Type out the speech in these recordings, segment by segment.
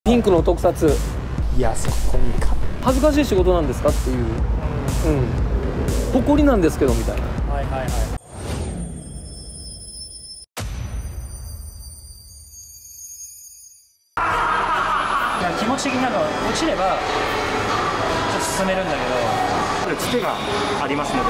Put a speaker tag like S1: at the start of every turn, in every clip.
S1: ピンクの特撮。
S2: いや、そこに
S1: 恥ずかしい仕事なんですかっていう、誇りなんですけどみたいな。
S2: はいはいはい。いや、気持ち的になんか落ちればちょっと進めるんだけど、これつてがありますので。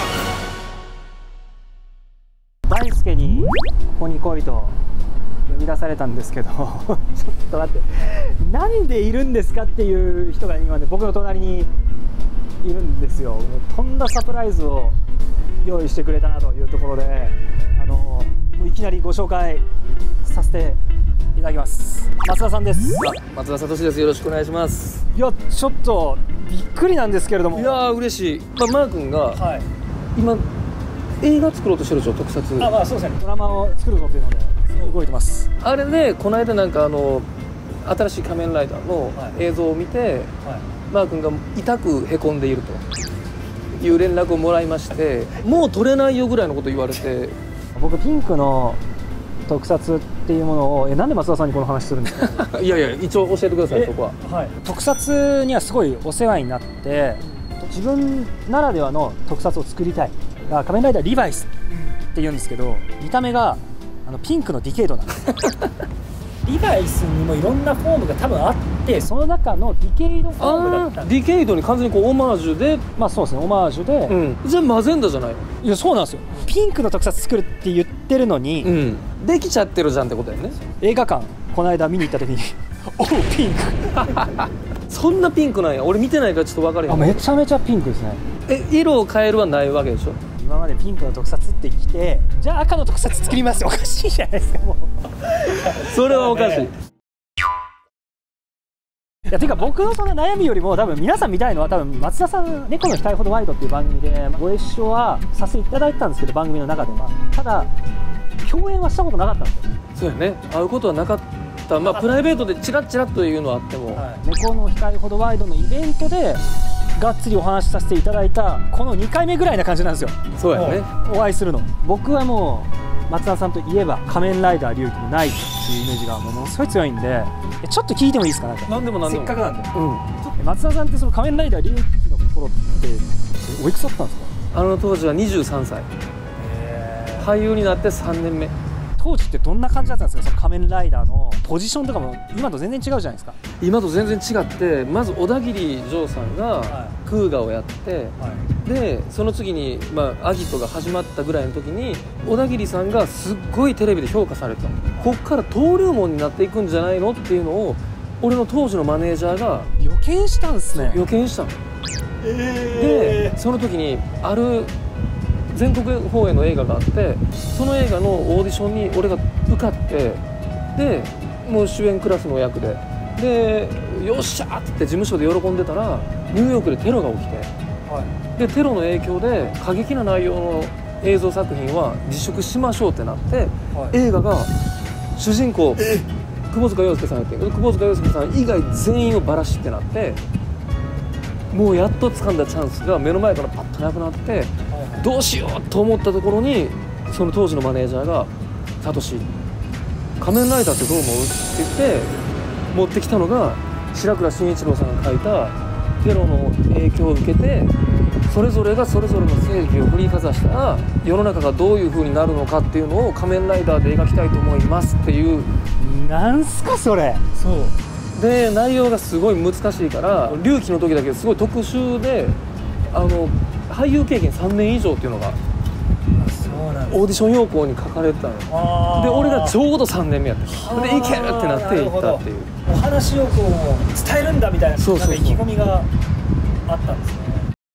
S2: 大輔にここに来いと呼び出されたんですけどちょっと待って、なんでいるんですかっていう人が今ね、僕の隣にいるんですよ。もうとんだサプライズを用意してくれたなというところで、もういきなりご紹介させていただきます。松田さんです。
S1: 松田聡です。よろしくお願いします。
S2: いや、ちょっとびっくりなんですけれども。
S1: いやー嬉しい。マー君が、
S2: はい、
S1: 今映画作ろうとしてるでしょ、特撮。
S2: まあそうですね、ドラマを作るぞというので動いてます。あ
S1: れでこの間なんか新しい仮面ライダーの映像を見て、はい、マー君が痛くへこんでいるという連絡をもらいまして、もう撮れないよぐらいのこと言われて、
S2: 僕ピンクの特撮っていうものをなんで松田さんにこの話するんですか？
S1: いやいや、一応教えてください。そこは、
S2: はい、特撮にはすごいお世話になって、自分ならではの特撮を作りたい。仮面ライダーリバイスっていうんですけど、見た目がピンクのディケイドなんですリバイスにもいろんなフォームが多分あって、その中のディケイドフォームだったんです。
S1: ディケイドに完全にこうオマージュで、
S2: まあそうですね、オマージュで、
S1: じゃあマゼンダじゃないの？
S2: いや、そうなんですよ。ピンクの特撮作るって言ってるのに、
S1: できちゃってるじゃんってことだよね。
S2: 映画館この間見に行った時におう、ピンク
S1: そんなピンクなんや。俺見てないからちょっと分かるよ。
S2: めちゃめちゃピンクですね。
S1: 色を変えるはないわけでしょ。
S2: 今までピンクの特撮ってきて、じゃあ赤の特撮作りますおかしいじゃないですか。もう
S1: それはおかしい。い
S2: や、てか僕のその悩みよりも多分皆さん見たいのは、多分松田さん、猫の額ほどワイドっていう番組でご一緒はさせていただいてたんですけど、番組の中ではただ共演はしたことなかったんですよ。
S1: そうやね、会うことはなかった。まあプライベートでチラッチラッというのはあっても、
S2: 猫の額ほどワイドのイベントでがっつりお話しさせていただいたこの2回目ぐらいな感じなんですよ。
S1: そうやね、
S2: お会いするの。僕はもう松田さんといえば仮面ライダー龍騎のナイトっていうイメージがものすごい強いんで、ちょっと聞いてもいいですか？
S1: 何でも何でも。
S2: せっかくなんで、松田さんってその仮面ライダー龍騎の頃っておいくつだったんですか？
S1: 当時は23歳。俳優になって3年目。
S2: 当時ってどんな感じだったんですか？その仮面ライダーのポジションとかも今と全然違うじゃないですか。
S1: 今と全然違って、まず小田切丈さんがクーガをやって、でその次に、アギトが始まったぐらいの時に小田切さんがすっごいテレビで評価された。こっから登竜門になっていくんじゃないのっていうのを俺の当時のマネージャーが
S2: 予見したんですね。
S1: 予見したの。でその時にある全国放映の映画があって、その映画のオーディションに俺が受かって、でもう主演クラスの役で、よっしゃーって言って事務所で喜んでたら、ニューヨークでテロが起きて、でテロの影響で過激な内容の映像作品は自粛しましょうってなって、映画が主人公窪塚洋介さんやってる。窪塚洋介さん以外全員をバラシってなって、もうやっと掴んだチャンスが目の前からパッとなくなって、どうしようと思ったところに、その当時のマネージャーが「サトシ、仮面ライダーってどう思う？」って言って持ってきたのが、白倉慎一郎さんが書いたテロの影響を受けて、それぞれがそれぞれの正義を振りかざしたら世の中がどういう風になるのかっていうのを仮面ライダーで描きたいと思いますっていう。
S2: なんすかそれ。
S1: そうで、内容がすごい難しいから、龍騎の時だけすごい特殊で、俳優経験3年以上っていうのがオーディション要項に書かれてたの。で俺がちょうど3年目やったで、いけるってなって行ったっていう。
S2: お話をこう伝えるんだみたいな、なんか意気込みがあったんですね。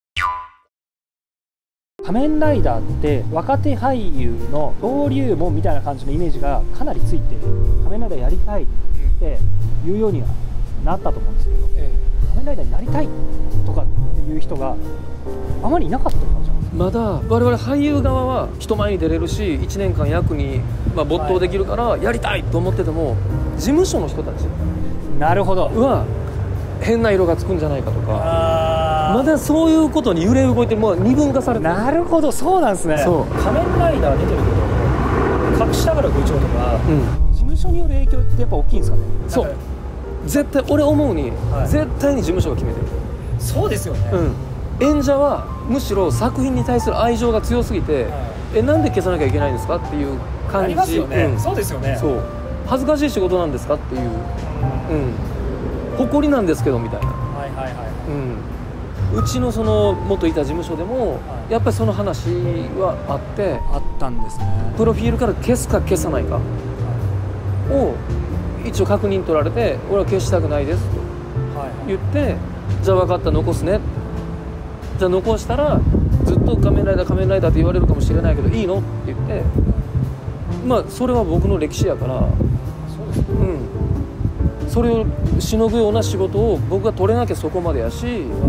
S2: 仮面ライダーって若手俳優の登竜門みたいな感じのイメージがかなりついて、仮面ライダーやりたいっていうようにはなったと思うんですけど、仮面ライダーになりたいとかっていう人があまりいなかったのかじゃん。
S1: まだ我々俳優側は人前に出れるし、1年間役に没頭できるからやりたいと思ってても、事務所の人たち
S2: なるほど
S1: は変な色がつくんじゃないかとか、まだそういうことに揺れ動いて、もう二分化されてる。
S2: なるほど、そうなんですね。仮面ライダー出てるけど、隠し宝部長とか、事務所による影響ってやっぱ大きいんですかね。
S1: そう絶対俺思うに、
S2: はい
S1: 絶対に事務所が決めてる。
S2: そうですよね、
S1: 演者はむしろ作品に対する愛情が強すぎて、なんで消さなきゃいけないんですかっていう感じ。
S2: ありますよね、そうですよね。
S1: そう恥ずかしい仕事なんですかっていう、誇りなんですけどみたいな。
S2: はいはいはい、
S1: うちのその元いた事務所でも、やっぱりその話はあって、
S2: あったんですね。
S1: プロフィールから消すか消さないかを一応確認取られて、俺は消したくないですと言って、じゃあ分かった残すね、じゃあ残したらずっと仮面ライダー仮面ライダーって言われるかもしれないけどいいのって言って、まあそれは僕の歴史やから、
S2: そうですね、
S1: それをしのぐような仕事を僕が取れなきゃそこまでやし、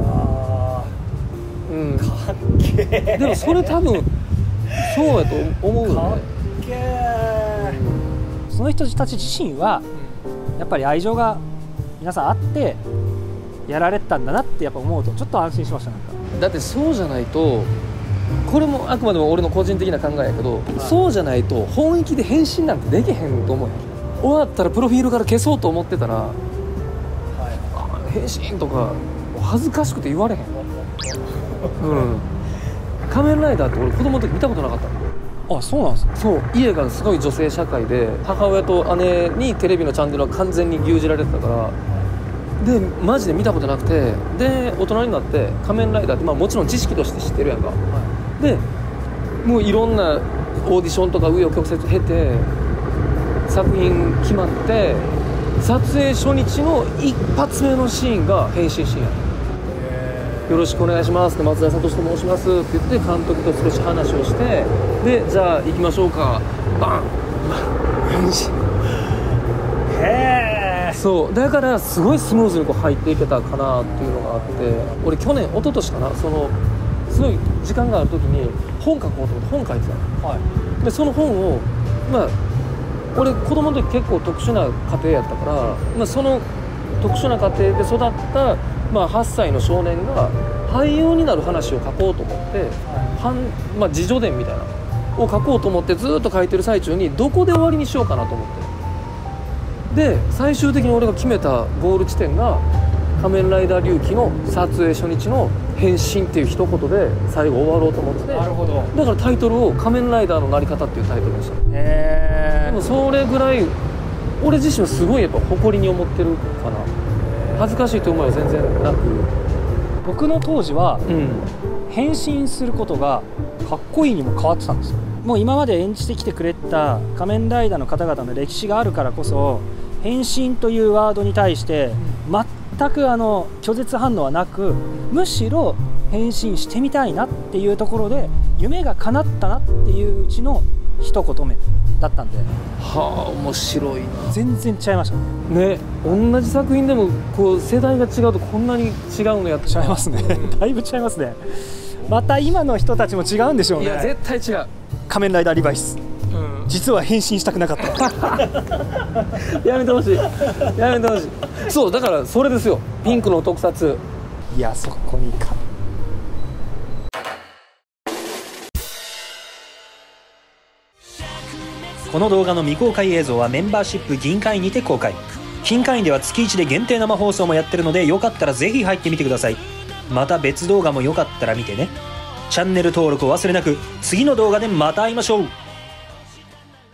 S2: かっけー。
S1: でもそれ多分そうやと思うよね。
S2: かっけー。その人たち自身はやっぱり愛情が皆さんあってやられてたんだなってやっぱ思うとちょっと安心しました。なんか
S1: だってそうじゃないと、これもあくまでも俺の個人的な考えやけど、そうじゃないと本意気で返信なんてできへんと思うよ。終わったらプロフィールから消そうと思ってたら、返信とか恥ずかしくて言われへん。仮面ライダーって俺子供の時見たことなかったの。
S2: あ、そうなんですか。
S1: そう、家がすごい女性社会で、母親と姉にテレビのチャンネルは完全に牛耳られてたから、でマジで見たことなくて、で大人になって仮面ライダーって、もちろん知識として知ってるやんか、でもういろんなオーディションとか紆余曲折経て作品決まって、撮影初日の一発目のシーンが変身シーンや。よろしくお願いしますって、松田聡と申しますって言って監督と少し話をして、でじゃあ行きましょうか、バン変身。
S2: へえ。
S1: そうだからすごいスムーズにこう入っていけたかなっていうのがあって、俺去年一昨年かな、そのすごい時間がある時に本書こうと思って本書いてたの、でその本を俺子供の時結構特殊な家庭やったから、その特殊な家庭で育った、8歳の少年が俳優になる話を書こうと思って、自叙伝みたいなを書こうと思ってずっと書いてる最中に、どこで終わりにしようかなと思って、で最終的に俺が決めたゴール地点が仮面ライダー龍騎の撮影初日の変身っていう一言で最後終わろうと思ってて、
S2: なるほど。
S1: だからタイトルを仮面ライダーのなり方っていうタイトルにしたの。
S2: へえ。
S1: でもそれぐらい俺自身はすごいやっぱ誇りに思ってるかな。恥ずかしいという思いは全然なく、
S2: 僕の当時は、変身することがかっこいいにも変わってたんですよ。もう今まで演じてきてくれた仮面ライダーの方々の歴史があるからこそ、変身というワードに対して全く拒絶反応はなく、むしろ変身してみたいなっていうところで夢が叶ったなっていううちの一言目だったんで、
S1: 面白いな。
S2: 全然違いましたね。
S1: 同じ作品でもこう世代が違うとこんなに違うのやって
S2: 違いますね、だいぶ違いますね。また今の人たちも違うんでしょうね。
S1: いや絶対違う。
S2: 仮面ライダーリバイス、実は変身したくなかった
S1: やめてほしい、やめてほしい。そうだからそれですよ、ピンクの特撮。
S2: いや、そこにか。この動画の未公開映像はメンバーシップ銀会員にて公開。金会員では月1で限定生放送もやってるので、よかったらぜひ入ってみてください。また別動画もよかったら見てね。チャンネル登録を忘れなく。次の動画でまた会いましょう。